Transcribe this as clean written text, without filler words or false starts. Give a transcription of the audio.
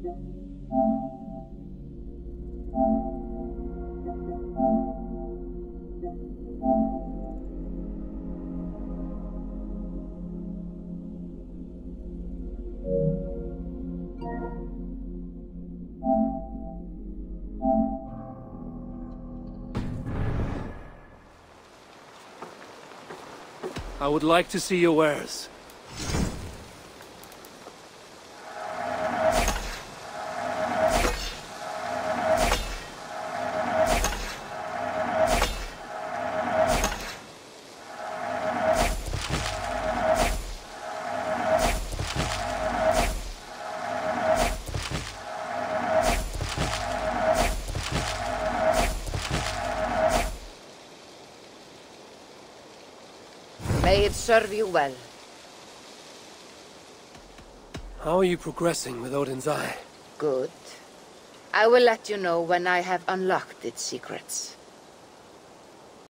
I would like to see your wares. May it serve you well. How are you progressing with Odin's Eye? Good. I will let you know when I have unlocked its secrets.